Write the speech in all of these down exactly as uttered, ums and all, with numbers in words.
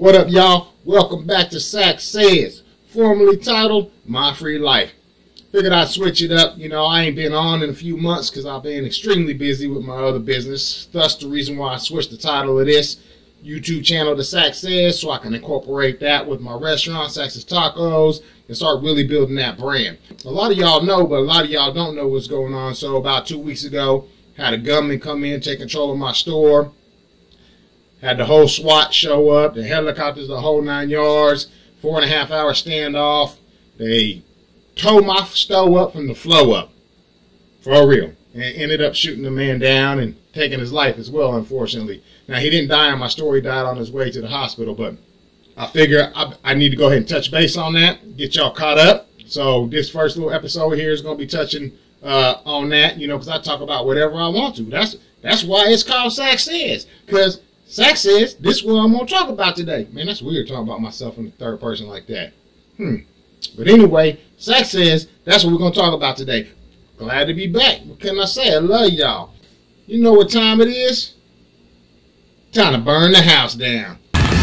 What up, y'all? Welcome back to Sax Says, formerly titled My Free Life. Figured I'd switch it up. You know, I ain't been on in a few months because I've been extremely busy with my other business. Thus the reason why I switched the title of this YouTube channel to Sax Says, so I can incorporate that with my restaurant, Sax's Tacos, and start really building that brand. A lot of y'all know, but a lot of y'all don't know what's going on. So about two weeks ago, had a gunman come in, take control of my store. Had the whole SWAT show up, the helicopters, the whole nine yards, four and a half hour standoff. They towed my stove up from the flow up, for real, and ended up shooting the man down and taking his life as well, unfortunately. Now, he didn't die on my store, he died on his way to the hospital, but I figure I, I need to go ahead and touch base on that, get y'all caught up. So this first little episode here is going to be touching uh, on that, you know, because I talk about whatever I want to. That's, that's why it's called Sax Says, because Sax Says, this is what I'm going to talk about today. Man, that's weird talking about myself in the third person like that. Hmm. But anyway, Sax Says, that's what we're going to talk about today. Glad to be back. What can I say? I love y'all. You know what time it is? Time to burn the house down.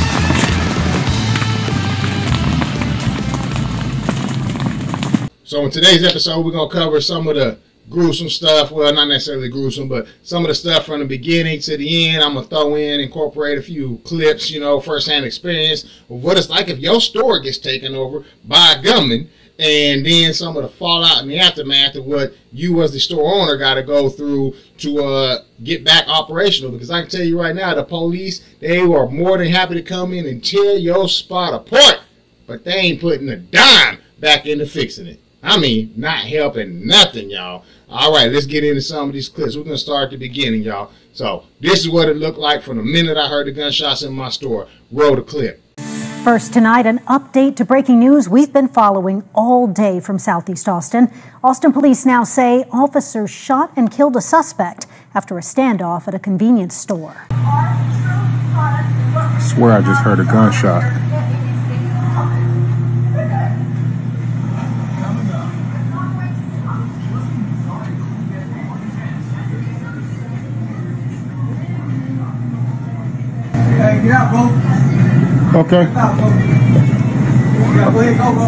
So in today's episode, we're going to cover some of the gruesome stuff. Well, not necessarily gruesome, but some of the stuff from the beginning to the end. I'm going to throw in, incorporate a few clips, you know, first-hand experience of what it's like if your store gets taken over by a gunman, and then some of the fallout and the aftermath of what you as the store owner got to go through to uh, get back operational. Because I can tell you right now, the police, they are more than happy to come in and tear your spot apart, but they ain't putting a dime back into fixing it. I mean, not helping nothing, y'all. All right, let's get into some of these clips. We're going to start at the beginning, y'all. So this is what it looked like from the minute I heard the gunshots in my store. Roll the clip. First tonight, an update to breaking news we've been following all day from Southeast Austin. Austin police now say officers shot and killed a suspect after a standoff at a convenience store. I swear I just heard a gunshot. Hey, get out, bro. Okay. Get out, bro. Yeah, go ahead, go, bro.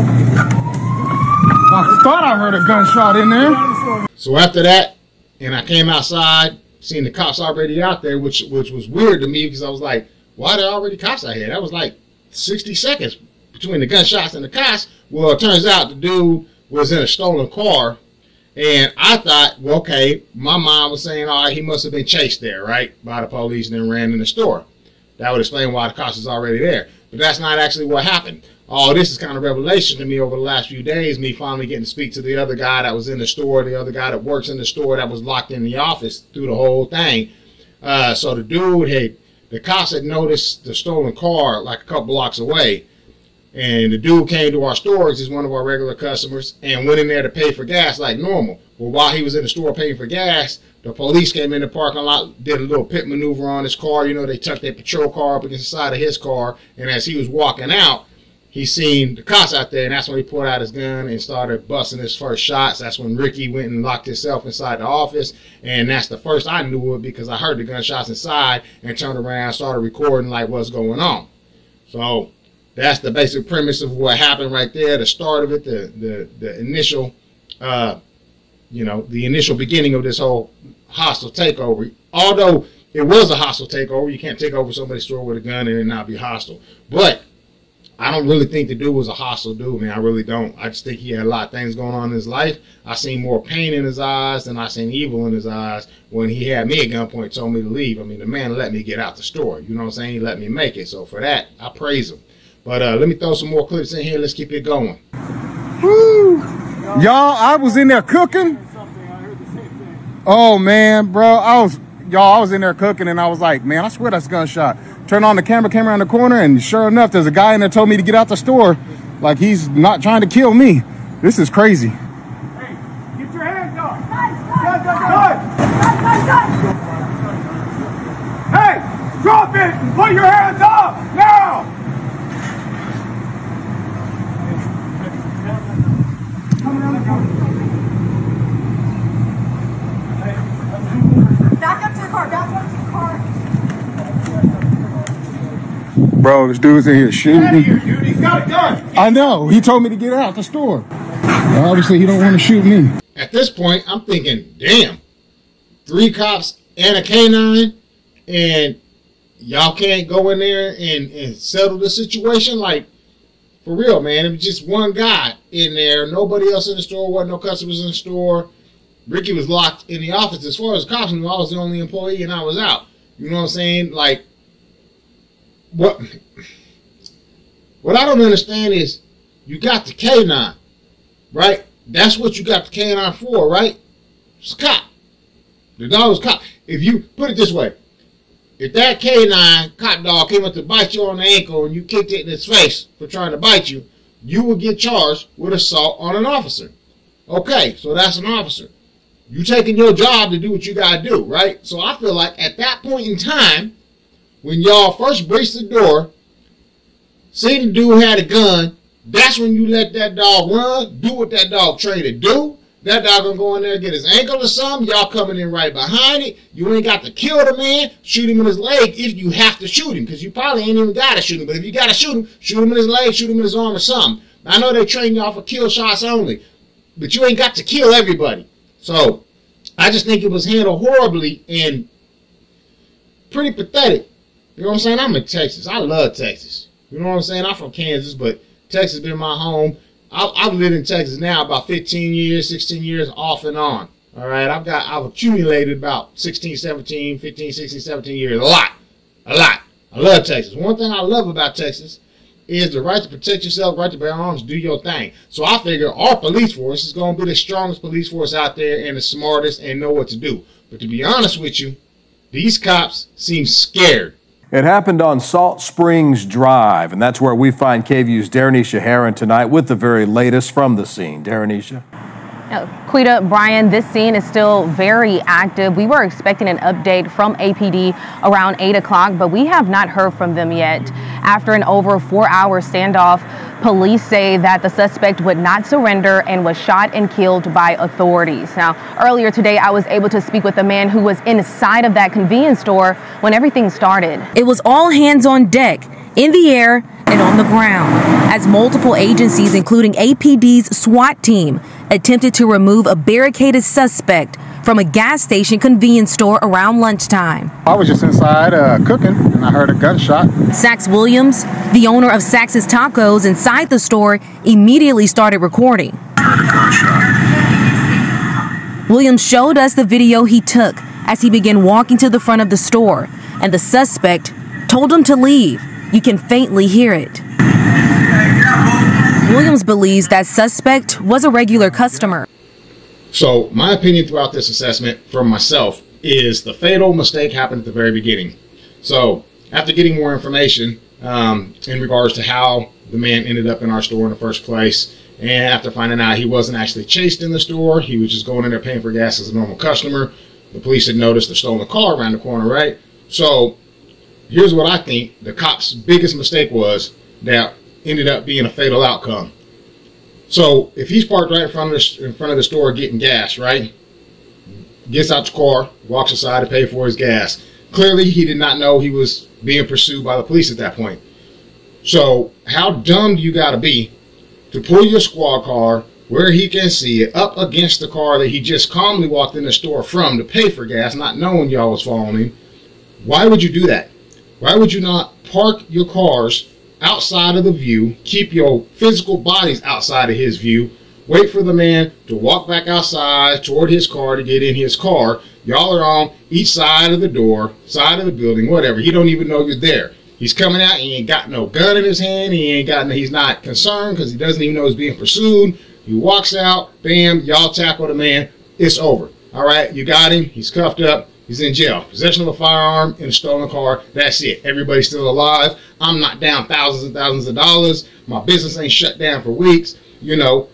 I thought I heard a gunshot in there. So after that, and I came outside, seeing the cops already out there, which which was weird to me because I was like, why are there already cops out here? That was like sixty seconds between the gunshots and the cops. Well, it turns out the dude was in a stolen car. And I thought, well, okay, my mom was saying, all right, he must have been chased there, right, by the police and then ran in the store. That would explain why the cops was already there. But that's not actually what happened. All this is kind of revelation to me over the last few days, me finally getting to speak to the other guy that was in the store, the other guy that works in the store that was locked in the office through the whole thing. Uh, so the dude had, the cops had noticed the stolen car like a couple blocks away. And the dude came to our stores, he's one of our regular customers, and went in there to pay for gas like normal. Well, while he was in the store paying for gas, the police came in the parking lot, did a little pit maneuver on his car. You know, they tucked their patrol car up against the side of his car. And as he was walking out, he seen the cops out there, and that's when he pulled out his gun and started busting his first shots. That's when Ricky went and locked himself inside the office. And that's the first I knew of because I heard the gunshots inside and turned around, started recording like what's going on. So that's the basic premise of what happened right there, the start of it, the the, the initial, uh, you know, the initial beginning of this whole hostile takeover. Although it was a hostile takeover, you can't take over somebody's store with a gun and it not be hostile. But I don't really think the dude was a hostile dude, man. I really don't. I just think he had a lot of things going on in his life. I seen more pain in his eyes than I seen evil in his eyes when he had me at gunpoint, told me to leave. I mean, the man let me get out the store. You know what I'm saying? He let me make it. So for that, I praise him. But uh, let me throw some more clips in here. Let's keep it going. Woo! Y'all, I was in there cooking. Oh, man, bro. I was, y'all, I was in there cooking, and I was like, man, I swear that's a gunshot. Turned on the camera, came around the corner, and sure enough, there's a guy in there told me to get out the store. Like, he's not trying to kill me. This is crazy. Hey, get your hands up. Guys, guys, guys, guys. Hey, drop it and put your hands up now. Back up to the car, back up to the car. Bro, this dude's in here shooting. Get out of here, dude. He's got a gun. I know. He told me to get out the store. Well, obviously, he don't want to shoot me. At this point, I'm thinking, damn, three cops and a K nine, and y'all can't go in there and, and settle the situation? Like, for real, man. It was just one guy in there. Nobody else in the store. Wasn't no customers in the store. Ricky was locked in the office. As far as cops knew, I was the only employee and I was out. You know what I'm saying? Like, what, what I don't understand is you got the K nine, right? That's what you got the K nine for, right? It's a cop. The dog was a cop. If you put it this way, if that K nine cop dog came up to bite you on the ankle and you kicked it in its face for trying to bite you, you would get charged with assault on an officer. Okay, so that's an officer. You taking your job to do what you got to do, right? So I feel like at that point in time, when y'all first breached the door, seen the dude had a gun, that's when you let that dog run, do what that dog trained to do. That dog gonna go in there and get his ankle or something. Y'all coming in right behind it. You ain't got to kill the man. Shoot him in his leg if you have to shoot him, because you probably ain't even got to shoot him. But if you got to shoot him, shoot him in his leg, shoot him in his arm or something. I know they train y'all for kill shots only, but you ain't got to kill everybody. So I just think it was handled horribly and pretty pathetic. You know what I'm saying? I'm in Texas. I love Texas. You know what I'm saying? I'm from Kansas, but Texas been my home. I've lived in Texas now about fifteen years, sixteen years off and on. All right. I've got, I've accumulated about sixteen, seventeen, fifteen, sixteen, seventeen years. A lot. A lot. I love Texas. One thing I love about Texas is the right to protect yourself, right to bear arms, do your thing. So I figure our police force is going to be the strongest police force out there and the smartest and know what to do. But to be honest with you, these cops seem scared. It happened on Salt Springs Drive, and that's where we find K V U's Darrenisha Heron tonight with the very latest from the scene. Darrenisha. Quita, Brian, this scene is still very active. We were expecting an update from A P D around eight o'clock, but we have not heard from them yet. After an over four-hour standoff, police say that the suspect would not surrender and was shot and killed by authorities. Now, earlier today, I was able to speak with a man who was inside of that convenience store when everything started. It was all hands on deck, in the air and on the ground, as multiple agencies, including A P D's SWAT team, attempted to remove a barricaded suspect from a gas station convenience store around lunchtime. I was just inside uh, cooking and I heard a gunshot. Sax Williams, the owner of Sax's Tacos inside the store, immediately started recording. I heard a gunshot. Williams showed us the video he took as he began walking to the front of the store, and the suspect told him to leave. You can faintly hear it. Williams believes that suspect was a regular customer. So my opinion throughout this assessment from myself is the fatal mistake happened at the very beginning. So after getting more information um, in regards to how the man ended up in our store in the first place, and after finding out he wasn't actually chased in the store, he was just going in there paying for gas as a normal customer. The police had noticed the stolen car around the corner, right? So here's what I think the cop's biggest mistake was that ended up being a fatal outcome. So if he's parked right in front of the, in front of the store getting gas, right? Gets out the car, walks aside to pay for his gas. Clearly, he did not know he was being pursued by the police at that point. So how dumb do you got to be to pull your squad car where he can see it up against the car that he just calmly walked in the store from to pay for gas, not knowing y'all was following him? Why would you do that? Why would you not park your cars outside of the view, keep your physical bodies outside of his view, wait for the man to walk back outside toward his car to get in his car? Y'all are on each side of the door, side of the building, whatever. He don't even know you're there. He's coming out, he ain't got no gun in his hand, he ain't got, he's not concerned because he doesn't even know he's being pursued. He walks out, bam, y'all tackle the man, it's over. All right, you got him, he's cuffed up. He's in jail. Possession of a firearm in a stolen car. That's it. Everybody's still alive. I'm not down thousands and thousands of dollars. My business ain't shut down for weeks. You know,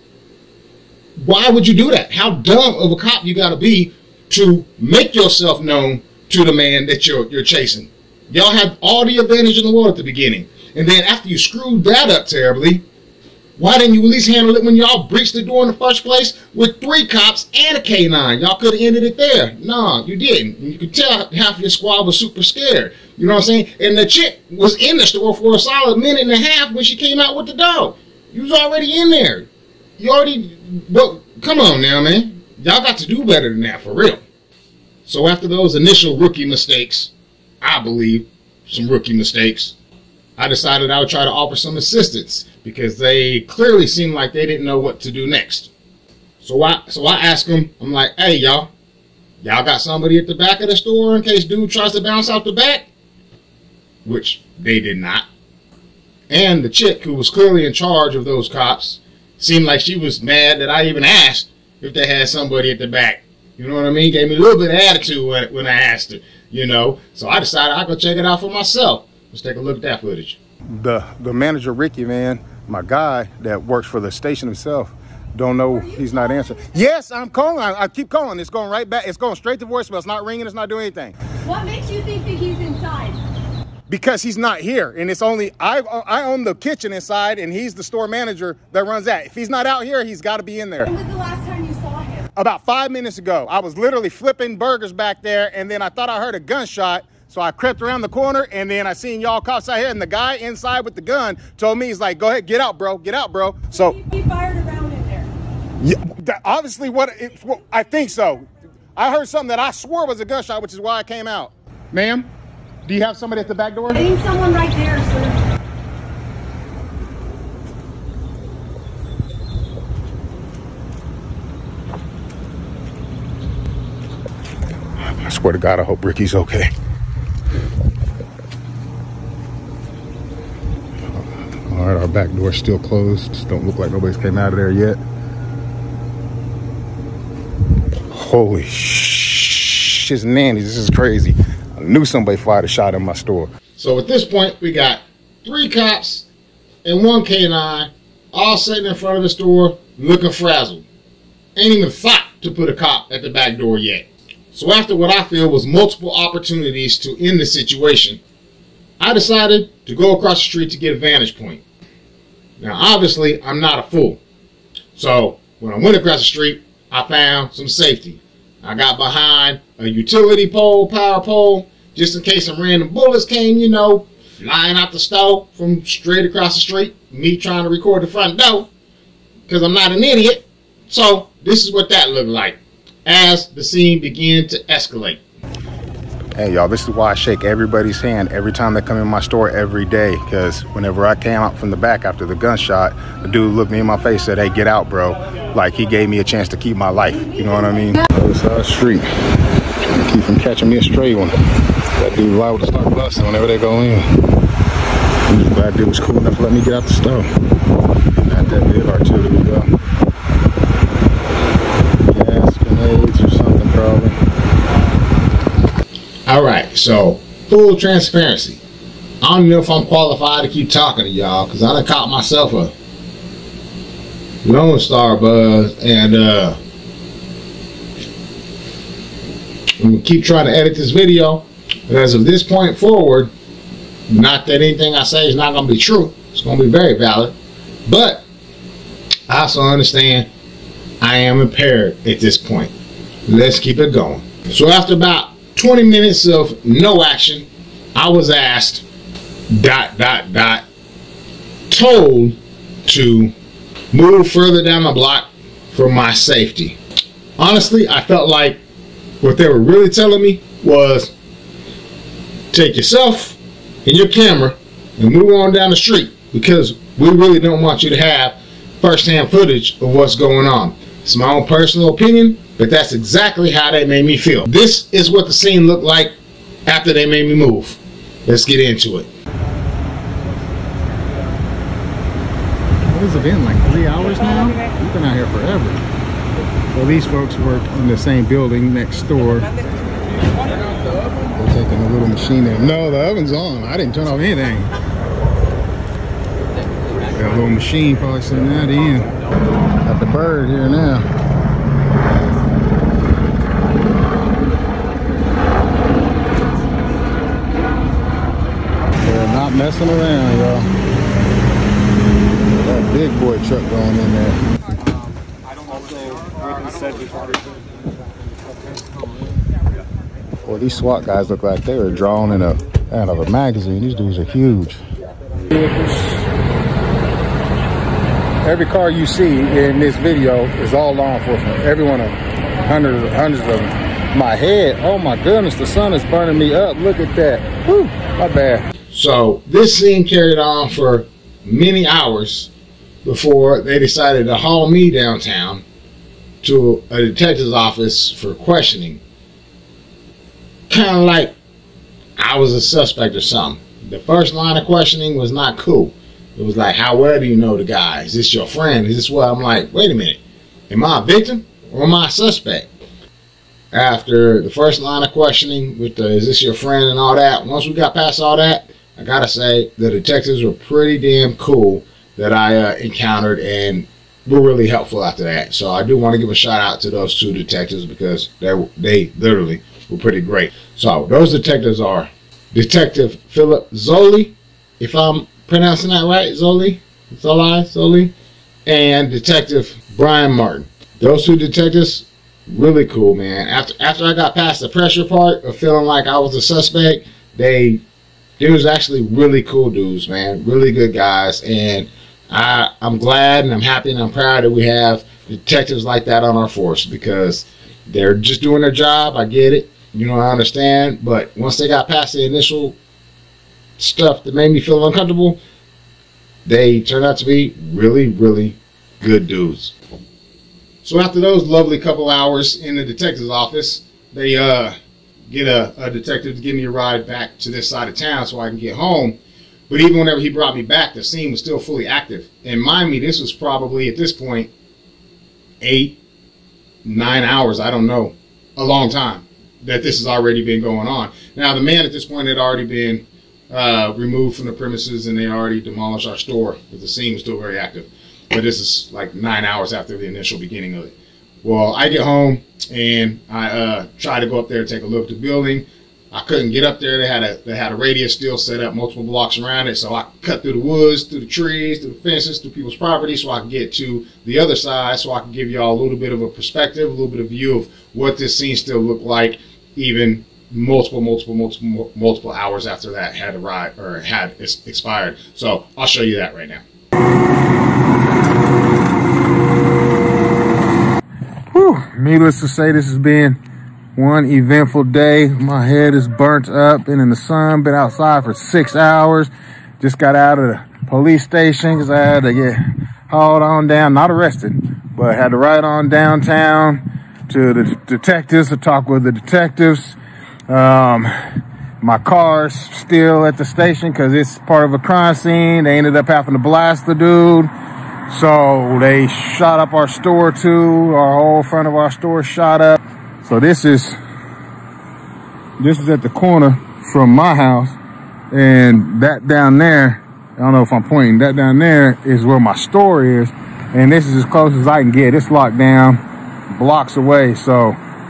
why would you do that? How dumb of a cop you got to be to make yourself known to the man that you're, you're chasing? Y'all had all the advantage in the world at the beginning. And then after you screwed that up terribly, Why didn't you at least handle it when y'all breached the door in the first place with three cops and a K nine? Y'all could have ended it there. No, you didn't. And you could tell half your squad was super scared. You know what I'm saying? And the chick was in the store for a solid minute and a half when she came out with the dog. You was already in there. You already, but come on now, man. Y'all got to do better than that, for real. So after those initial rookie mistakes, I believe, some rookie mistakes, I decided I would try to offer some assistance because they clearly seemed like they didn't know what to do next. So I, so I asked them, I'm like, hey, y'all, y'all got somebody at the back of the store in case dude tries to bounce out the back? Which they did not. And the chick who was clearly in charge of those cops seemed like she was mad that I even asked if they had somebody at the back. You know what I mean? Gave me a little bit of attitude when, when I asked her, you know. So I decided I'd go check it out for myself. Let's take a look at that footage. The, the manager, Ricky, man, my guy that works for the station himself, don't know, he's not answering. Yes, I'm calling. I, I keep calling. It's going right back. It's going straight to voicemail. It's not ringing. It's not doing anything. What makes you think that he's inside? Because he's not here, and it's only, I, I own the kitchen inside, and he's the store manager that runs that. If he's not out here, he's got to be in there. When was the last time you saw him? About five minutes ago. I was literally flipping burgers back there, and then I thought I heard a gunshot, so I crept around the corner, and then I seen y'all cops out here, and the guy inside with the gun told me, he's like, go ahead, get out, bro, get out, bro. So He, he fired a round in there. yeah, that, obviously, what it, well, I think so. I heard something that I swore was a gunshot, which is why I came out. Ma'am? Do you have somebody at the back door? I need someone right there, sir. I swear to God, I hope Ricky's okay. All right, our back door's still closed. Don't look like nobody's came out of there yet. Holy shiz nannies, this is crazy. I knew somebody fired a shot in my store. So at this point, we got three cops and one K nine all sitting in front of the store looking frazzled. Ain't even thought to put a cop at the back door yet. So after what I feel was multiple opportunities to end the situation, I decided to go across the street to get a vantage point. Now obviously, I'm not a fool. So when I went across the street, I found some safety. I got behind a utility pole, power pole, just in case some random bullets came, you know, flying out the stove from straight across the street. Me trying to record the front door, because I'm not an idiot. So this is what that looked like as the scene began to escalate. Hey y'all, this is why I shake everybody's hand every time they come in my store every day, because whenever I came out from the back after the gunshot, the dude looked me in my face, said, hey, get out, bro. Like he gave me a chance to keep my life. You know what I mean? Other side of the street. Trying to keep from catching me a stray one. That dude liable to start busting whenever they go in. I'm just glad dude was cool enough to let me get out the stove. Not that big artillery though. Gas, grenades or something probably. All right, so full transparency. I don't know if I'm qualified to keep talking to y'all because I done caught myself a Lone Star buzz, and uh, I'm gonna keep trying to edit this video. But as of this point forward, not that anything I say is not gonna be true. It's gonna be very valid, but I also understand I am impaired at this point. Let's keep it going. So after about twenty minutes of no action, I was asked, dot, dot, dot, told to move further down the block for my safety. Honestly, I felt like what they were really telling me was take yourself and your camera and move on down the street, because we really don't want you to have first-hand footage of what's going on. It's my own personal opinion, but that's exactly how they made me feel. This is what the scene looked like after they made me move. Let's get into it. What has it been, like three hours now? We've been out here forever. Well, these folks work in the same building next door. They're taking a little machine in. No, the oven's on. I didn't turn off anything. Got a little machine probably sitting that in. Got the bird here now. They're not messing around, y'all. big boy truck going in there. Well, these SWAT guys look like they were drawn in a out of a magazine. These dudes are huge. Every car you see in this video is all law enforcement. Every one of them, hundreds, hundreds of them. My head, oh my goodness, the sun is burning me up. Look at that. Whew, my bad. So this scene carried on for many hours before they decided to haul me downtown to a detective's office for questioning. Kind of like I was a suspect or something. The first line of questioning was not cool. It was like, how well do you know the guy? Is this your friend? Is this what? I'm like, wait a minute. Am I a victim or am I a suspect? After the first line of questioning with the, is this your friend and all that, once we got past all that, I gotta say the detectives were pretty damn cool that I uh, encountered and were really helpful after that. So I do want to give a shout out to those two detectives because they they literally were pretty great. So those detectives are Detective Philip Zoli, if I'm pronouncing that right, Zoli, Zoli, Zoli, and Detective Brian Martin. Those two detectives, really cool, man. After after I got past the pressure part of feeling like I was a suspect, they It was actually really cool dudes, man. Really good guys. And I, I'm glad and I'm happy and I'm proud that we have detectives like that on our force because they're just doing their job. I get it. You know, I understand. But once they got past the initial stuff that made me feel uncomfortable, they turned out to be really, really good dudes. So after those lovely couple hours in the detective's office, they uh, get a, a detective to give me a ride back to this side of town so I can get home. But even whenever he brought me back, the scene was still fully active. And mind me, this was probably at this point eight, nine hours, I don't know, a long time that this has already been going on. Now, the man at this point had already been uh, removed from the premises and they already demolished our store, but the scene was still very active. But this is like nine hours after the initial beginning of it. Well, I get home and I uh, try to go up there and take a look at the building. I couldn't get up there. They had a they had a radius still set up multiple blocks around it, so I cut through the woods, through the trees, through the fences, through people's property, so I could get to the other side, so I can give y'all a little bit of a perspective, a little bit of view of what this scene still looked like, even multiple, multiple, multiple, multiple hours after that had arrived or had expired. So I'll show you that right now. Whew. Needless to say, this has been one eventful day. My head is burnt up, been in the sun, been outside for six hours. Just got out of the police station because I had to get hauled on down, not arrested, but had to ride on downtown to the detectives to talk with the detectives. Um, my car's still at the station because it's part of a crime scene. They ended up having to blast the dude. So they shot up our store too. Our whole front of our store shot up. So this is, this is at the corner from my house, and that down there, I don't know if I'm pointing, that down there is where my store is, and this is as close as I can get. It's locked down, blocks away, so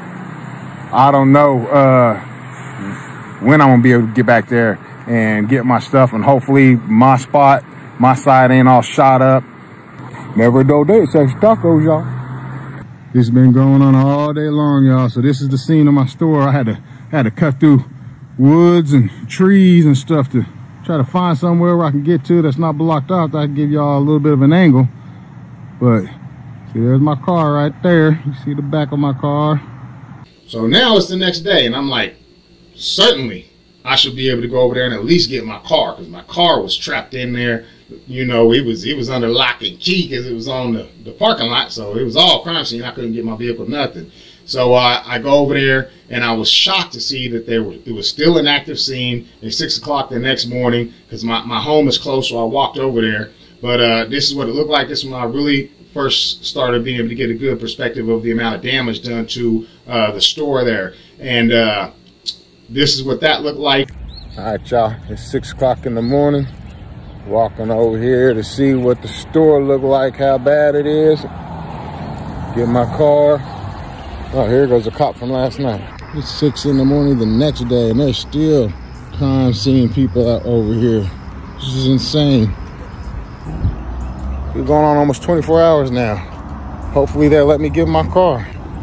I don't know uh, when I'm gonna be able to get back there and get my stuff, and hopefully my spot, my side ain't all shot up. Never a dull day, Sexy Tacos, y'all. This has been going on all day long, y'all. So this is the scene of my store. I had to had to cut through woods and trees and stuff to try to find somewhere where I can get to that's not blocked off. I can give y'all a little bit of an angle. But see, there's my car right there. You see the back of my car. So now it's the next day, and I'm like, certainly I should be able to go over there and at least get my car, because my car was trapped in there. You know, it was it was under lock and key because it was on the, the parking lot, so it was all crime scene. I couldn't get my vehicle, nothing. So uh, I go over there, and I was shocked to see that there were, it was still an active scene at six o'clock the next morning because my, my home is close, so I walked over there. But uh, this is what it looked like. This is when I really first started being able to get a good perspective of the amount of damage done to uh, the store there. And uh, this is what that looked like. All right, y'all, it's six o'clock in the morning. Walking over here to see what the store looked like, how bad it is. Get my car. Oh, here goes a cop from last night. It's six in the morning the next day, and there's still crime scene people out over here. This is insane. We're going on almost twenty-four hours now. Hopefully they'll let me get my car.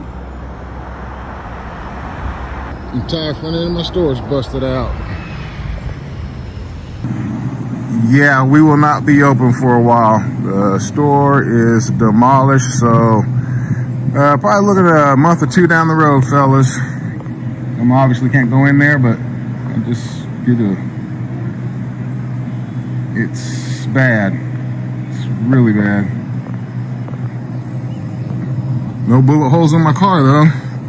Entire front end of my store is busted out. Yeah, we will not be open for a while. The store is demolished, so uh, probably looking at a month or two down the road, fellas. I obviously can't go in there, but I just get a. It's bad. It's really bad. No bullet holes in my car though.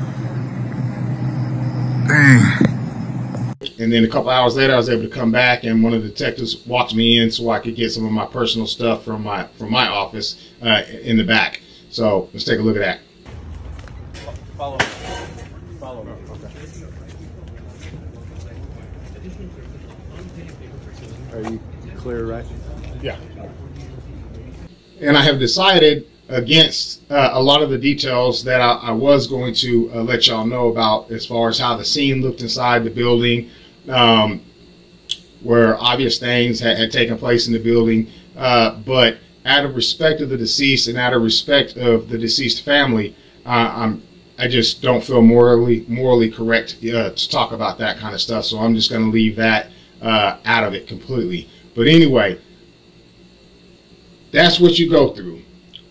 Dang. And then a couple hours later, I was able to come back, and one of the detectives walked me in so I could get some of my personal stuff from my from my office uh, in the back. So let's take a look at that. Follow me. Follow me. Okay. Are you clear, right? Yeah. And I have decided against uh, a lot of the details that I, I was going to uh, let y'all know about, as far as how the scene looked inside the building, um, where obvious things had, had taken place in the building. Uh, but out of respect of the deceased and out of respect of the deceased family, uh, I'm, I just don't feel morally morally correct uh, to talk about that kind of stuff. So I'm just going to leave that uh, out of it completely. But anyway, that's what you go through.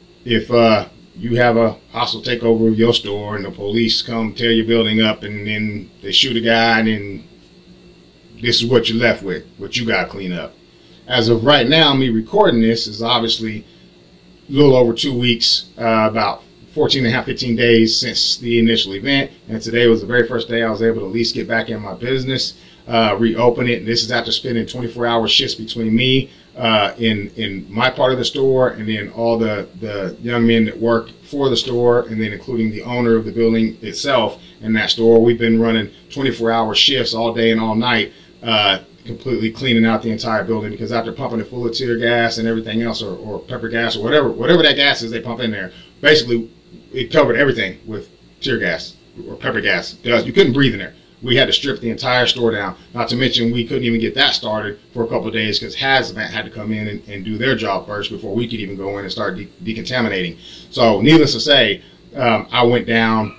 If uh, you have a hostile takeover of your store and the police come tear your building up and then they shoot a guy, and then this is what you're left with, what you got to clean up. As of right now, me recording this is obviously a little over two weeks, uh, about fourteen and a half, fifteen days since the initial event. And today was the very first day I was able to at least get back in my business, uh, reopen it. And this is after spending twenty-four hour shifts between me uh, in, in my part of the store, and then all the, the young men that work for the store, and then including the owner of the building itself in that store. We've been running twenty-four hour shifts all day and all night, uh, completely cleaning out the entire building, because after pumping it full of tear gas and everything else, or, or pepper gas, or whatever, whatever that gas is they pump in there, basically it covered everything with tear gas or pepper gas. You couldn't breathe in there. We had to strip the entire store down. Not to mention, we couldn't even get that started for a couple of days because Hazmat had to come in and, and do their job first before we could even go in and start de decontaminating. So needless to say, um, I went down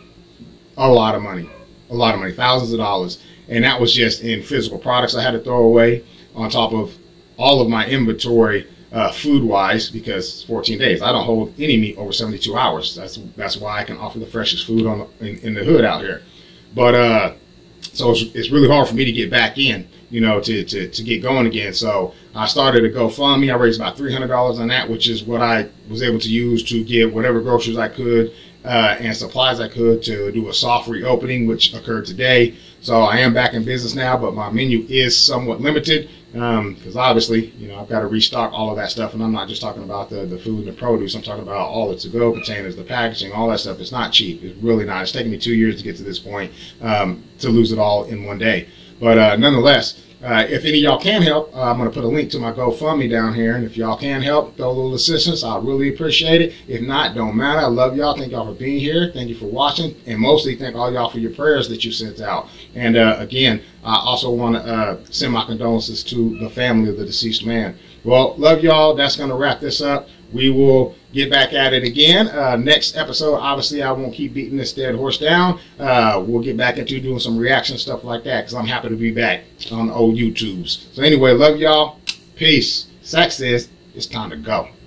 a lot of money, a lot of money, thousands of dollars. And that was just in physical products I had to throw away, on top of all of my inventory uh, food-wise, because it's fourteen days. I don't hold any meat over seventy-two hours. That's that's why I can offer the freshest food on the, in, in the hood out here. But uh, so it's, it's really hard for me to get back in, you know, to, to, to get going again. So I started a GoFundMe. I raised about three hundred dollars on that, which is what I was able to use to get whatever groceries I could uh, and supplies I could to do a soft reopening, which occurred today. So I am back in business now, but my menu is somewhat limited because um, obviously, you know, I've got to restock all of that stuff. And I'm not just talking about the, the food and the produce. I'm talking about all the to-go containers, the packaging, all that stuff. It's not cheap. It's really not. It's taken me two years to get to this point, um, to lose it all in one day. But uh, nonetheless, uh, if any of y'all can help, uh, I'm going to put a link to my GoFundMe down here. And if y'all can help, throw a little assistance, I really appreciate it. If not, don't matter. I love y'all. Thank y'all for being here. Thank you for watching. And mostly thank all y'all for your prayers that you sent out. And uh, again, I also want to uh, send my condolences to the family of the deceased man. Well, love y'all. That's going to wrap this up. We will get back at it again. Uh, next episode, obviously, I won't keep beating this dead horse down. Uh, we'll get back into doing some reaction stuff like that, because I'm happy to be back on the old YouTubes. So anyway, love y'all. Peace. Sack says it's time to go.